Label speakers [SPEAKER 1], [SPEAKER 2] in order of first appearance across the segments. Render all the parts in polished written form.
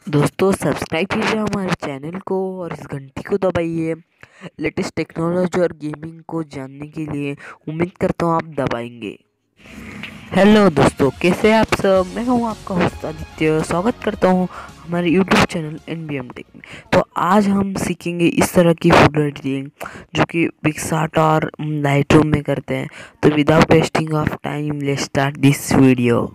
[SPEAKER 1] दोस्तों सब्सक्राइब कीजिए हमारे चैनल को और इस घंटी को दबाइए लेटेस्ट टेक्नोलॉजी और गेमिंग को जानने के लिए। उम्मीद करता हूँ आप दबाएंगे। हेलो दोस्तों, कैसे हैं आप सब। मैं हूँ आपका होस्ट आदित्य। स्वागत करता हूँ हमारे यूट्यूब चैनल एनबीएम टेक में। तो आज हम सीखेंगे इस तरह की फोटो एडिटिंग जो कि पिक्सार्ट और लाइटरूम में करते हैं। तो without wasting of time let's start this video.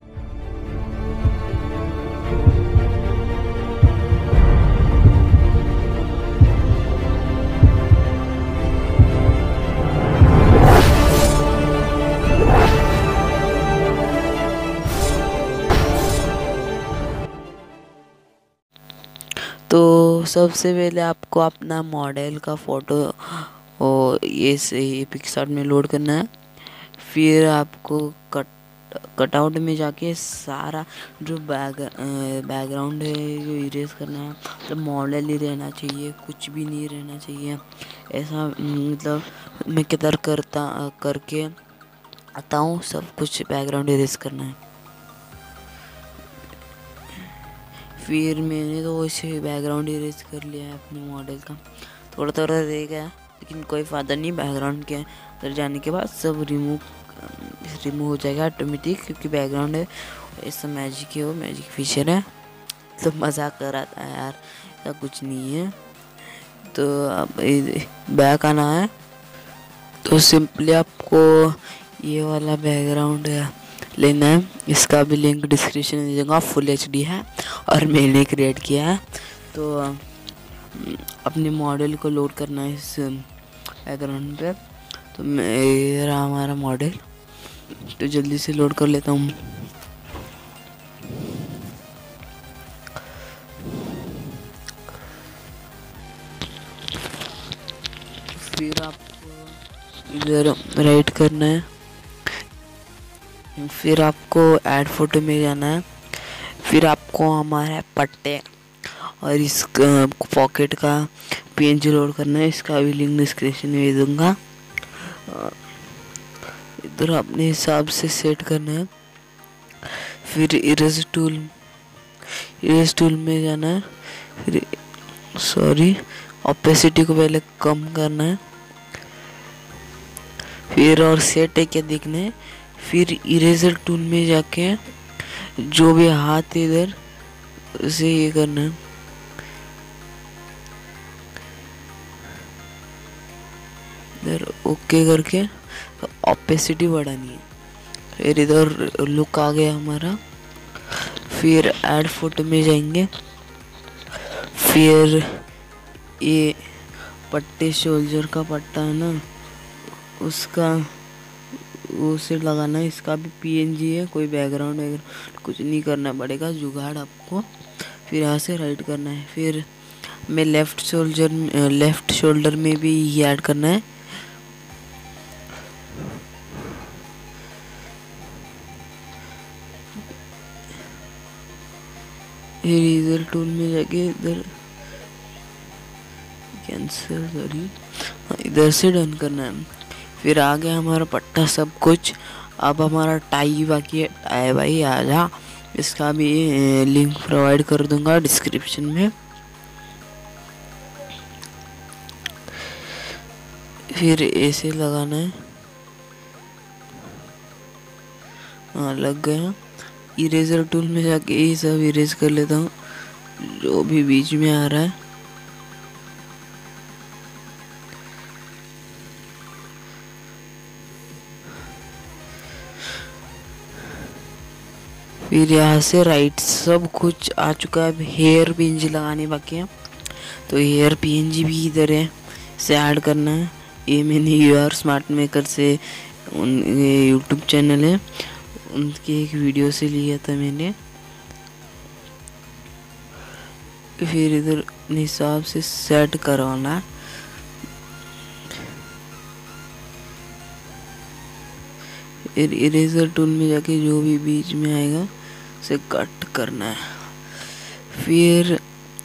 [SPEAKER 1] तो सबसे पहले आपको अपना मॉडल का फ़ोटो और ये से पिक्सार्ट में लोड करना है। फिर आपको कटआउट में जाके सारा जो बैकग्राउंड है जो इरेज करना है। तो मॉडल ही रहना चाहिए, कुछ भी नहीं रहना चाहिए। ऐसा मतलब मैं किधर करके आता हूँ, सब कुछ बैकग्राउंड इरेज करना है। फिर मैंने तो इसे बैकग्राउंड इरेज कर लिया है अपने मॉडल का। थोड़ा थोड़ा रह गया लेकिन कोई फ़ायदा नहीं, बैकग्राउंड के अंदर जाने के बाद सब रिमूव हो जाएगा ऑटोमेटिक, क्योंकि बैकग्राउंड है ऐसा मैजिक है, वो मैजिक फीचर है। तो मज़ाक कर रहा था यार, ऐसा कुछ नहीं है। तो अब बैक आना है तो सिंपली आपको ये वाला बैकग्राउंड लेना है। इसका भी लिंक डिस्क्रिप्शन में दे दूँगा। फुल एचडी है और मैंने क्रिएट किया है। तो अपने मॉडल को लोड करना है इस बैकग्राउंड पे। तो मेरा हमारा मॉडल तो जल्दी से लोड कर लेता हूँ। फिर आपको इधर राइट करना है। फिर आपको ऐड फोटो में जाना है। फिर आपको हमारे पट्टे और इस पॉकेट का पीएनजी लोड करना है। इसका भी लिंक डिस्क्रिप्शन में दे दूँगा। इधर अपने हिसाब से सेट करना है। फिर इरेज टूल में जाना है। फिर ऑपेसिटी को पहले कम करना है। फिर और सेट है क्या देखना है। फिर इरेजर टूल में जाके जो भी हाथ इधर उसे ये करना है। इधर ओके करके तो ऑपेसिटी बढ़ानी है। फिर इधर लुक आ गया हमारा। फिर ऐड फोटो में जाएंगे। फिर ये पट्टे शोल्डर का पट्टा है ना, उसका उसे लगाना है। इसका भी पीएनजी है, कोई बैकग्राउंड वगैरह कुछ नहीं करना पड़ेगा, जुगाड़ आपको। फिर यहाँ से राइट करना है। फिर मैं लेफ़्ट शोल्डर में भी ये ऐड करना है। फिर इधर टूल में जाके इधर कैंसिल, सॉरी, इधर से डन करना है। फिर आ गया हमारा पट्टा सब कुछ। अब हमारा टाई बाकी है। टाई भाई आ जा, इसका भी लिंक प्रोवाइड कर दूंगा डिस्क्रिप्शन में। फिर ऐसे लगाना है। हाँ, लग गया। इरेजर टूल में जाके ये सब इरेज कर लेता हूँ जो भी बीच में आ रहा है। फिर यहाँ से राइट सब कुछ आ चुका है। अब हेयर पीएनजी लगाने बाकी है। तो हेयर पीएनजी भी इधर है, इसे ऐड करना है। ये मैंने यूआर स्मार्ट मेकर से ये यूट्यूब चैनल है, उनके एक वीडियो से लिया था मैंने। फिर इधर अपने हिसाब से सेट करवाना है। फिर इरेजर टूल में जाके जो भी बीच में आएगा उसे कट करना है। फिर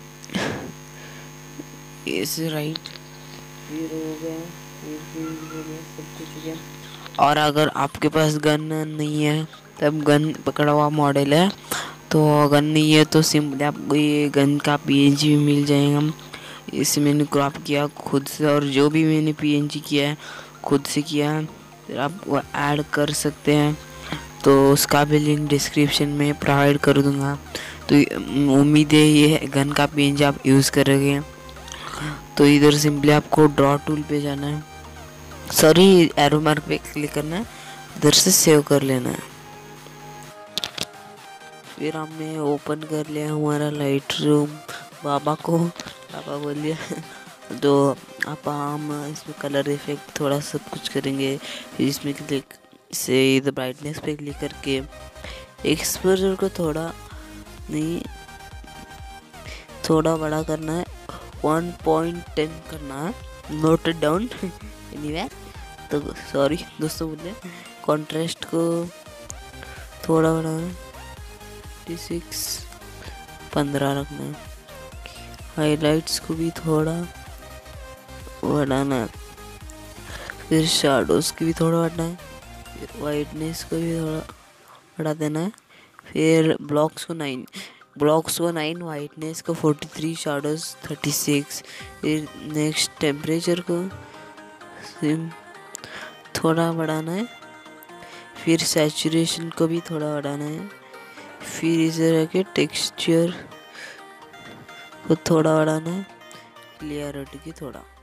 [SPEAKER 1] ऐसे राइट, फिर हो गया, फिर हो गया, सब कुछ हो गया। और अगर आपके पास गन नहीं है तब गन पकड़ा हुआ मॉडल है तो अगर नहीं है तो सिंपली आपको ये गन का पीएनजी भी मिल जाएगा। इसे मैंने क्रॉप किया खुद से, और जो भी मैंने पीएनजी किया है खुद से किया है, फिर आप वो ऐड कर सकते हैं। तो उसका भी लिंक डिस्क्रिप्शन में प्रोवाइड कर दूंगा। तो उम्मीद है ये गन का पीएनजी आप यूज़ करोगे। तो इधर सिंपली आपको ड्रॉ टूल पे जाना है, सॉरी एरो मार्क पे क्लिक करना है, इधर से सेव कर लेना है। फिर हमने ओपन कर लिया हमारा लाइट रूम। बाबा बोल लिया तो हम इसमें कलर इफेक्ट थोड़ा सब कुछ करेंगे। फिर इसमें क्लिक से इधर ब्राइटनेस पे क्लिक करके एक्सपोजर को थोड़ा बड़ा करना है, 1.10 करना है, नोट इट डाउन एनीवे। तो सॉरी दोस्तों, बोले कॉन्ट्रास्ट को थोड़ा बढ़ाना, 15 रखना है। हाइलाइट्स को भी थोड़ा बढ़ाना है, फिर शैडोज की भी थोड़ा बढ़ाना है, फिर वाइटनेस को भी थोड़ा बढ़ा देना है। फिर ब्लॉक्स को 9, वाइटनेस को 43, शैडोज 36। फिर नेक्स्ट टेम्परेचर को थोड़ा बढ़ाना है, फिर सैचुरेशन को भी थोड़ा बढ़ाना है, फिर इसे रखे टेक्सचर को थोड़ा बढ़ाना है, क्लियरिटी की थोड़ा